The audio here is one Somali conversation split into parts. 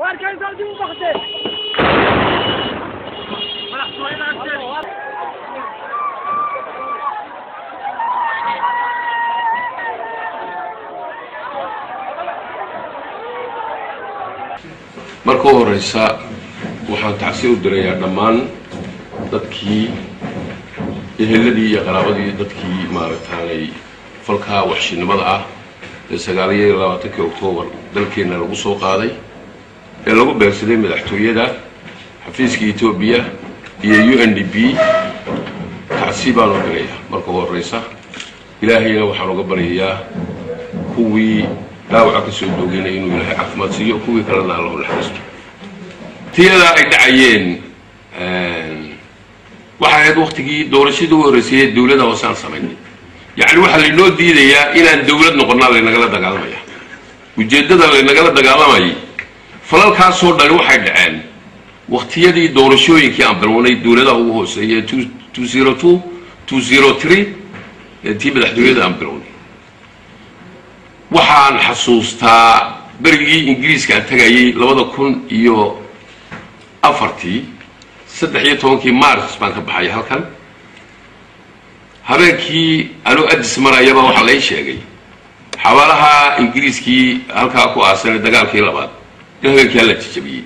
واركان زوجي وبختي marka horeysa waxaan tacsi u dirayaa dhammaan dadkii eheladii iyo qaraabadii dadkii maaragtay falka waxshinimada ah ee 29 Oktoobar dalkeena lagu soo qaaday ee lagu beegsaday madaxtooyada xafiiska Itoobiya iyo UNDP tacsi baan u dirayaa marka horeysa ilaahayna waxaan uga baryayaa kuwii daawaca ka soo doogeenay inuu ilaahay caafimaad siiyo kuwii kalena Allah u naxariisto tiyada ay dhacayeen waxa ay waqtigii doorashadu u horeysay dawladda hoosaan sameeyay yani waxa la inoo diidayaa inaan dawlad noqonnaa la naga dagaalamaya ujeedada la naga dagaalamay falalkaas soo dhalay waxay dhaceen waqtiyadii doorashooyinkii aan bilowday dawladda ugu hooseeyay 202 203 intii madaxtooyada aan bilowday waxaan xasuustaa berigii ingiriiska aan tagayay 2004 13 Maars baan ka baxay halkan habeenkii anu Addis marayaba waxa la sheegay xawaalaha ingiriiskii halka ku aasan dagaalkii labaad habeenkii la tijabiyay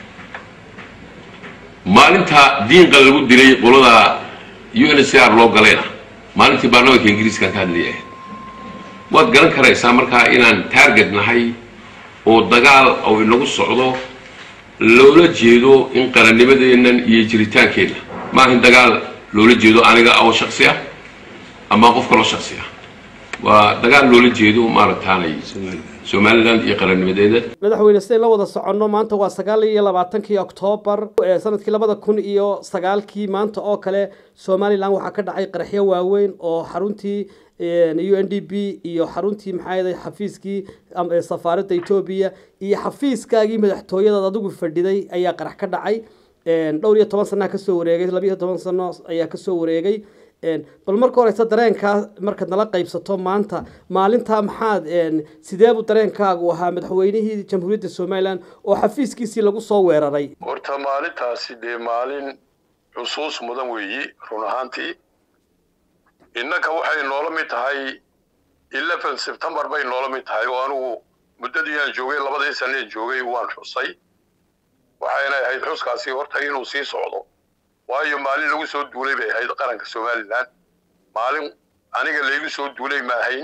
maalinta diinka lagu dilay qolada UNHCR loo galayna maalintii baarlamaanka ingiriiska ka hadlayay waad garan karaysaa markaa inaan target nahay oo dagaal oo inagu socdo loola jeedo in qarannimadeennan iyo jiritaankeena ma ahin dagaal loola jeedo aniga oo shakhsi ah ama qof kale oo shakhsi ah waa dagaal loola jeedo maaragtaanay Somaliland iyo qarannimadeeda madaxweyne sidee la wada socono maanta waa 29 Oktoobar sanadkii 2009 maanta oo kale Somaliland waxa ka dhacay qaraxyo waaweyn oo xaruntii UNDP iyo xaruntii maxay xafiiskii safaaradda Itoobiya iyo xafiiskaagii madaxtooyada adigu fadhiday ayaa qarax ka dhacay dhowr iyo 10 sano ka soo wareegay 12 sano ayaa ka soo wareegay bal marka hore dareenka marka nala qaybsato maanta maalinta maxaad sidee buu dareenkaagu ahaa madaxweynihii jamhuuriyadda Somaliland oo xafiiskiisii lagu soo weeraray horta maalintaasi maalin xusuus mudan weeyi run ahaantii innaka waxay noola mid tahay 11 September bay noola mid tahay oo anigu muddadii aan joogay 2 sano joogay waan xusay waxayna ahayd xuskaasi horta inuu sii socdo waayo maalin lagu soo duulay bay ahayd qaranka Somaliland maalin aniga leeyahay soo duulay ma ahayn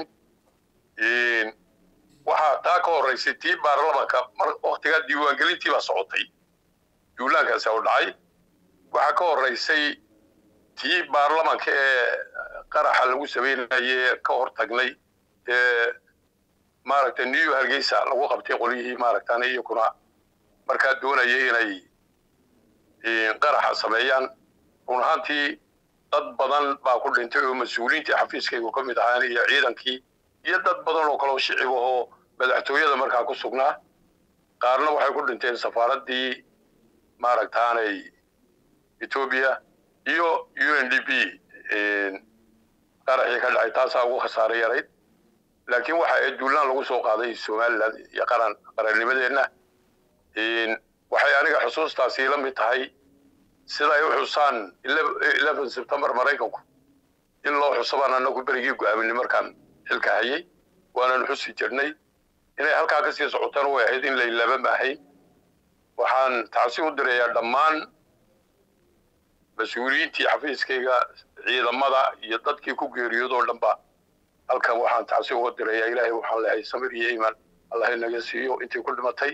waxa taa ka horeysay tii baarlamaanka waqtiga diiwaangelintii baa socotay duulaankaas oo dhacay waxa ka horeysay tii baarlamaanka ee qaraxa lagu sameeyay ka hortagnay maaragtay New Hargeysa lagu qabtay qoliyihii maaragtay iyo kuna marka doonayay inay qaraxa sameeyaan run ahaantii dad badan baa ku dhintay oo mas'uuliyiinta xafiiskaygu ka mid ahaan iyo ciidankii iyo dad badan oo kale oo shicib oo madaxtooyada markaa ku sugnaa qaarna waxay ku dhinteen safaaraddii maaragtay Itoobiya iyo UNDP qaraxii ka dhacay taas ugu khasaaray yareed laakiin waxa ay duulaan lagu soo qaaday Somaliland iyo qarannimadeena waxay aniga xusuustaasi la mid tahay sida ay u xusaan 11 September Mareykanku in loo xusabaan anagu berigii go'aamin markaan xilka hayay waana xusi jirnay inay halka ka sii socotaan way ahayd in la ilaba maahay waxaan tacsi u dirayaa dhammaan mas'uuliyiintii xafiiskayga ciidamada iyo dadkii ku geeriyoodo dhanba halkan waxaan tacsi u dirayaa Ilaahay waxaan leeyahay samir iyo iimaan Allah inaga siiyo intii ku dhimatay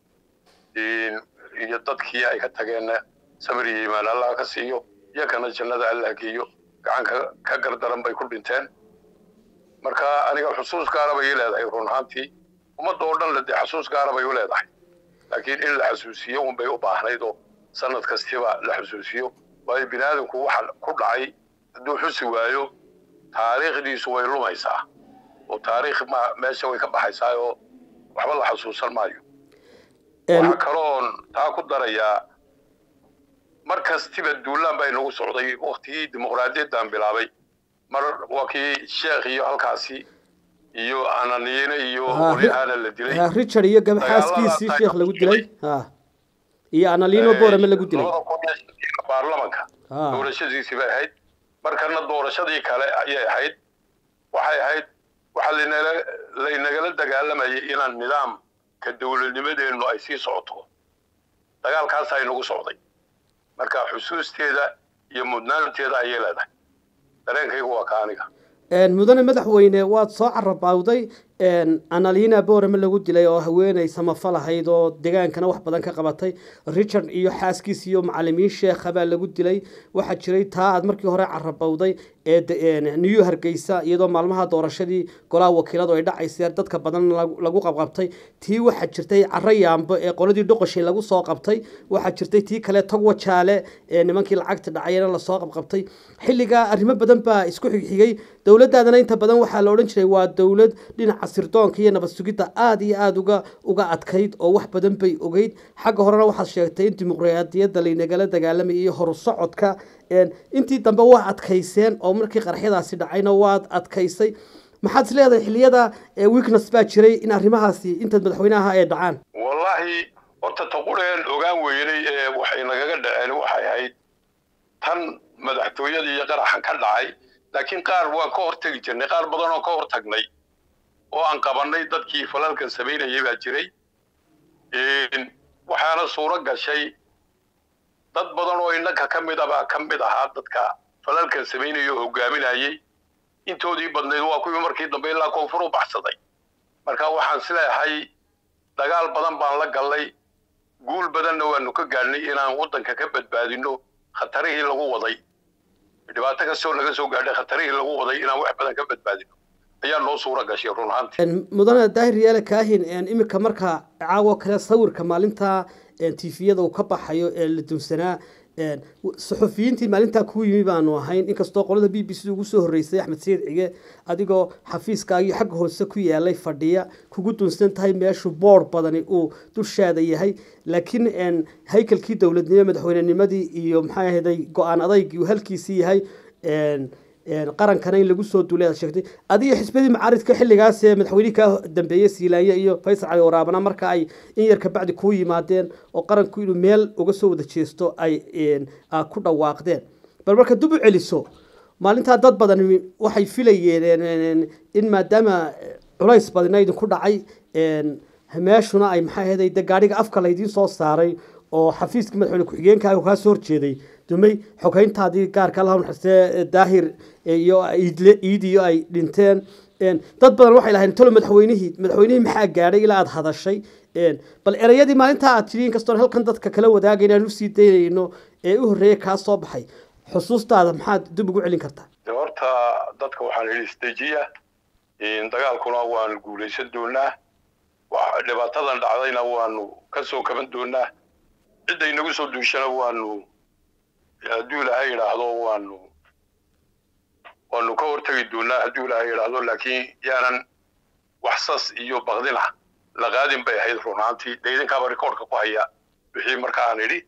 iyo dadkii ay ka tageen samir iyo iimaan Allah ka siiyo yakana jannada Allah geeyo gacan ka gardaran bay ku dhinteen marka aniga xusuus gaar ah bay leedahay run ahaantii ummadda oo dhan la xusuus gaar ah bay u leedahay laakiin in la xasuusiyo un bay u baahnayd oo sanad kastaba la xasuusiyo way binaadamku waxa ku dhacay haduu xusi waayo taariikhdiisu way lumaysaa oo taariikh ma meesha way ka baxaysaa oo waxba la xasuusan maayo waxa kaloon taa ku darayaa markastiba duulaan bay nagu socday waqtigii dimuqraadiyadda aan bilaabay mar waqtii sheekh iyo halkaasi iyo ananiina iyo qolyahana la dilay Richard iyo gabxaaskiisii sheekh lagu dilay iyo analiino boorama lagu dilay baarlamanka doorashadiisii bay ahayd markana doorashadii kale ayay ahayd waxay ahayd waxa laynagala dagaalamayay inaan nidaamka dawladnimadeenu ay sii socoto dagaalkaas ay nagu socday marka xusuusteeda iyo mudnaanteeda ayay leedahay dareenkaygu waa kaaniga mudane madaxweyne waad soo carabawday analiina boorama lagu dilay oo haweenay samafal ahayd oo deegaankana wax badan ka qabatay Richard iyo xaaskiis iyo macallimiin sheekh baa lagu dilay waxa jiray taa aad markii hore carabawday New Hargeysa iyadoo maalmaha doorashadii golaha wakiiladu ay dhacaysay dadka badan lagu qabqabtay tii waxa jirtay Carayaanba ee qoladii Dhoqoshay lagu soo qabtay waxa jirtay tii kale Togwa Jaale nimankii lacagta dhacayna la soo qabqabtay xilliga arrimo badan baa isku xigay dawladdaadana inta badan waxa la oran jiray waa dawlad dhinaca sirdoonka iyo nabad sugidda aad iyo aad uga adkayd oo wax badan bay ogeyd xagga horena waxa sheegtay in dimuqraadiyadda laynagala dagaalamay iyo horu socodka intii dambe waa adkayseen oo markii qarxiyadaasi dhacayna waad adkaysay maxaad isleedahay xilliyada weakness baa jiray in arrimahaasi intaad madaxweynaha ay dhacaan wallahi horta taqureen ogaan weynay waxay nagaga dhaceen waxay ahayd tan madaxtooyadii iyo qaraxan ka dhacay laakiin qaar waa ka hortagi jirnay qaar badan oo ka hortagnay oo aan qabanay dadkii falalkan sameynayay baa jiray waxaana suuro gashay dad badan oo innaka ka mid ahaa dadka falalkan sameynaya oo hogaaminayay intoodii badnayd waa kuwii markii dambe ilaa koonfur u baxsaday marka waxaan isleeyahay dagaal badan baan la galnay guul badanna waanu ka gaadhnay inaan waddanka ka badbaadino khatarihii lagu waday dhibaato kastoo naga soo gaadhay khatarihii lagu waday inaan wax badan ka badbaadino ayaa noo suura gashay run ahaantii mudane daahir yaale kaahin imika marka caawo kale sawirka maalinta TV-yada uu ka baxayo la dunsanaa suxufiyiintii maalinta ku yimi baanu ahayn inkastoo qolada BBC ugu soo horeysay Axmed Sayid Cige adigoo xafiiskaaga xag hoose ku yeelay fadhiya kugu dunsan tahay meeshu board badani uu dushaada yahay laakiin haykalkii dawladnimada madaxweynenimadii iyo maxay ahayd go'aan adayg halkiisii yahay qarankana in lagu soo duulay sheegtay adiga xisbadii macaaridka xilligaas ee madaxweynaha ka dambeeyay Siilaanya iyo Faysal Cali Waraabana marka ay in yar ka bacdi ku yimaadeen oo qaranku inuu meel uga soo wada jeesto ay ku dhawaaqdeen bal marka dib u celiso maalinta dad badan waxay filayeen in maadaama culays badan ay ku dhacay meeshuna ay maxay ahayd gaariga afka la idin soo saaray oo xafiiska madaxweyne ku xigeenka uu ka soo horjeeday dumay xogeyntaadii gaarka lahayn xisee daahir iyo iidiyo ay dhinteen dad badan waxay lahayn tolo madaxweynihii maxaa gaadhay ilaa aad hadashay bal erayadii maalinta aad tiriin kastoon halkan dadka kala wadaagayna aanu sii daynayno ee u horeeyay ka soo baxay xusuustaada maxaad dib ugu celin kartaa horta dadka waxaan idin istajiya dagaalkuna waan guulaysan doonaa dhibaatadan dhacdayna waanu ka soo kaban doonaa cid ay nagu soo duushana waanu hadduu ilaahay yidhaahdo waanu ka hortagi doonaa hadduu ilaahay yidhaahdo laakiin yaanan wax sas iyo baqdina la qaadin bay ahayd run ahaantii dee idinkaaba rikoorka ku haya wixii marka aan idhi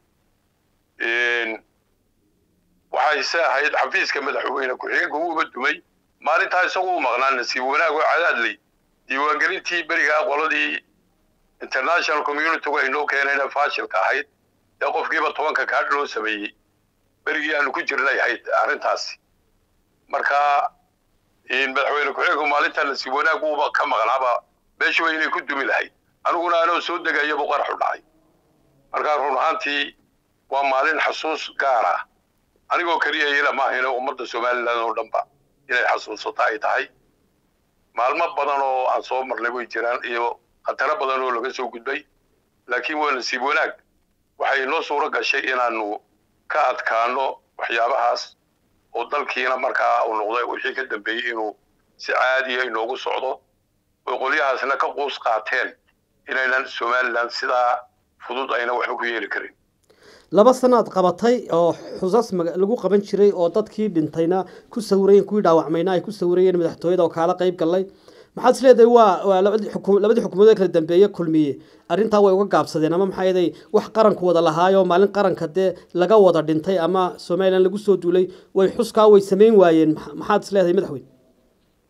waxayse ahayd xafiiska madaxweyne ku-xigeenka uuba dumay maalintaa isagu u maqnaa nasiib wanaag oo cadaadley diiwaangelintii berigaa qoladii international community-gu ay noo keenayna faashilka ahayd ee qofkiiba 10 kaadh loo sameeyey berigii aanu ku jirnay ahayd arrintaasi marka madaxweyne ku-xigeenku maalintaa nasiib wanaag uuba ka maqnaaba meeshu inay ku dumi lahayd aniguna anoo soo degayaba qarax u dhacay marka run ahaantii waa maalin xasuus gaar ah anigoo kaliya ila maahina ummadda Soomaaliland oo dhanba inay xasuusato ay tahay maalmo badan oo aan soo marnay way jiraan iyo khataro badan oo laga soo gudbay laakiin waa nasiib wanaag waxay noo suura gashay inaanu ka adkaano waxyaabahaas oo dalkiina markaa uu noqday wixii ka dambeeyay inuu si caadi ah inoogu socdo oo qolyahaasna ka qoos qaateen inaynan Soomaaliland sidaa fudud ayna wax ku yeeli karin laba sanaad qabatay oo xusas lagu qaban jiray oo dadkii dhintayna ku sawirayeen kuwii dhaawacmayna ay ku sawirayeen madaxtooyada oo kala qayb galay maxaad isleedahay waa labadii xukuumadood kala dambeeyay kulmiye arinta way uga gaabsadeen ama maxay ahayd wax qaranku wada lahaayo maalin qaranka laga wada dhintay ama Soomaaliland lagu soo duulay way xuskaa way sameyn waayeen maxaad isleedahay madaxweyne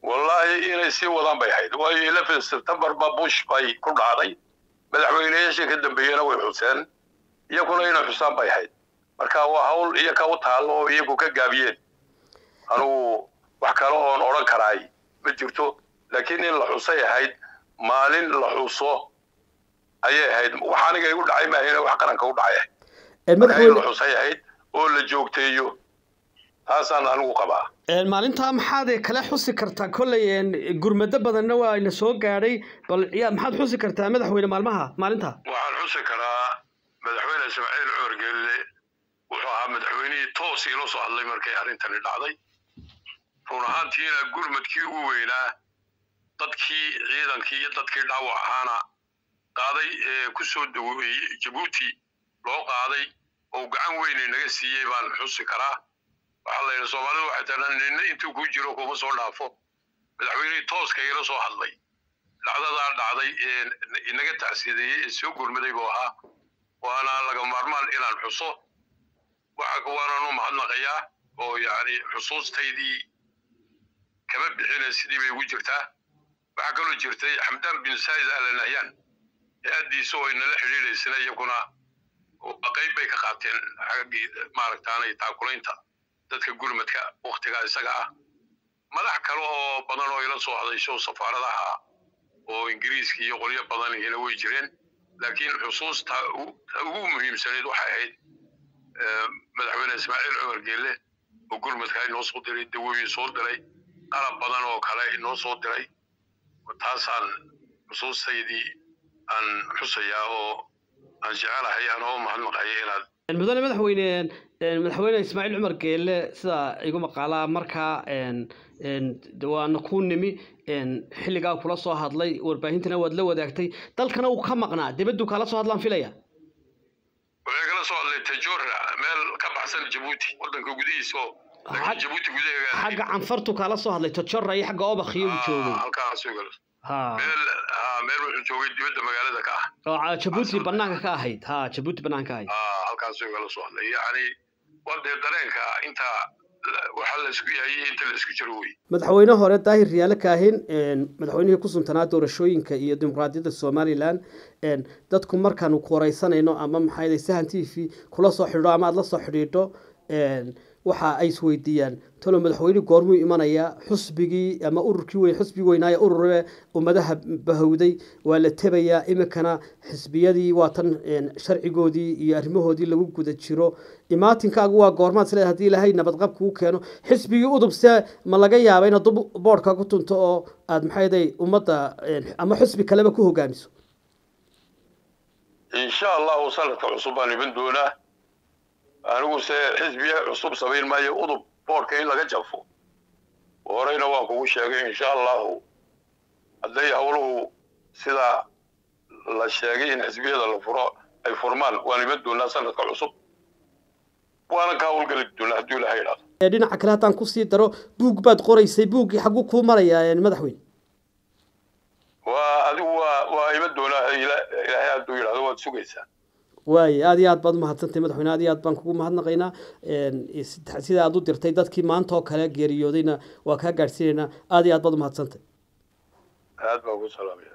والله إني سي وضان بيحيد وهي 11 سبتمبر بابوش باي كل عادي madaxweynayaasha ka dambeeyana way xuseen iyaguna inay xusaan bay ahayd marka waa hawl iyaga u taalo oo iyagu ka gaabiyeen anigu wax kale oo oran karaay ma jirto laakiin in la xusay ahayd maalin la xuso ayay ahayd wax aniga igu dhacay ma ahayn wax qaranka u dhacay madaxweyne la xusay ahayd oo la joogteeyo taasaan anigu qabaa maalinta maxaad kala xusi kartaa kollay gurmado badanna waa ina soo gaadhay bal maxaad xusi kartaa madaxweyne maalinta waxaan xusi karaa madaxweyne Ismaaciil Cumar Geelle wuxuu ahaa madaxweynihii toos ilo soo hadlay markay arrintani dhacday run ahaantiina gurmadkii ugu weynaa dadkii ciidankii iyo dadkii dhaawac ahaana qaaday ku soo dhaweeyay Djibouti loo qaaday oo gacan weyn naga siiyay baan xusi karaa waxa la yiraahdo Soomaalidu waxay tahay intuu ku jiro kuma soo dhaafo madaxweynihii tooska ilo soo hadlay dhacdada dhacday inaga tacsiidiyay soo gurmaday buu ahaa waana laga maarmaan inaan xuso waxa waanu mahadnaqayaa oo yaani xusuustaydii kama bixina sidii bay ugu jirtaa waxa kaloo jirtay Xamdan bin Said al-Nahyan aadiiso oo inala xiriireysana iyaguna qayb bay ka qaateen xaqii maaragtaanay taakulaynta dadka gurmadka waqtiga isaga ah madax kale oo badan oo ila soo hadasho safaaradaha oo Ingiriiska iyo qolyo badan ina way jireen laakiin xusuusta ugu muhiimsaneed waxa ahayd madaxweyne Ismaaciil Cumar Geelle oo gurmadka inoo soo diray dawooyin soo diray qalab badan oo kale inoo soo diray taasaan xusuustaydii aan xusayaa oo aan jecelahay anoo mahadnaqayo inaad mudane madaxweyne Ismaaciil Cumar Geelle sida igu maqaalaa markaa waan ku nimi xilligaa kula soo hadlay warbaahintana waad la wadaagtay dalkana uu ka maqnaa dibaddu kala soo hadlaan filaya waxay kala soo hadlay Tajora meel ka baxsan Djibouti wadanka gudihiisa laakiin Djibouti gudaheeda xagga canfartu kala soo hadlay Tajora iyo xagga Obakhiyo uu joogay halkaas soo galay meel wuxuu joogay dibadda magaalada ka ah Djibouti banaanka ka ahayd Djibouti banaanka ka ahayd halkaas soo kala soo hadlay yani wada dareenka inta waxa la isku yahay inta la isku jiro way madaxweyne hore Daahir Riyaale Kaahin madaxweynihii ku suntanaa doorashooyinka iyo dimuqraadiyadda Soomaaliland dadku markaan ku wareysanayno ama maxay Sahan TV kula soo xidho ama aad la soo xidhiidho waxa ay isweydiiyaan talo madaxweyne goormuu imanaya xusbigii ama ururkii weyn xusbigii weynaa ururada ummadaha bahawday waa la tabayaa imikana xisbiyadii waa tan sharcigoodii iyo arrimahoodii lagu guda jiro imaatinkagu waa goormaad isleedahay haddii ilaahay nabadqab kugu keeno xisbigii udubse ma laga yaabaa inaad boodhka ku tunto oo aad maxayday ummadda ama xusbi kaleba ku hogaamiso insha allahu sanadka cusub baan iban doonaa anigu se xisbiya cusub sameyn maayo udub boodhka in laga jafo horeyna waan kugu sheegay insha allahu hadday howluhu sida la sheegay in xisbiyada la furo ay furmaan waan iban doonaa sanadka cusub waana ka howlgali doonaa haddii ilaahay idhaahdo dhinaca kale haddaan kusii daro buug baad qoraysay buuggii xagguu kuu marayaa madaxweyne waa adigu waa iban doonaa ilaahay hadduu yidhahdo waad sugaysaa واي هذه أد بعض مهتمين مدحونا هذه أد بانكو مهتنا سيدا أدو درتي دات كي ما أنتو كلا جريودينا وكا جرسينا هذه أد بعض مهتمين. هذا بقول سلام.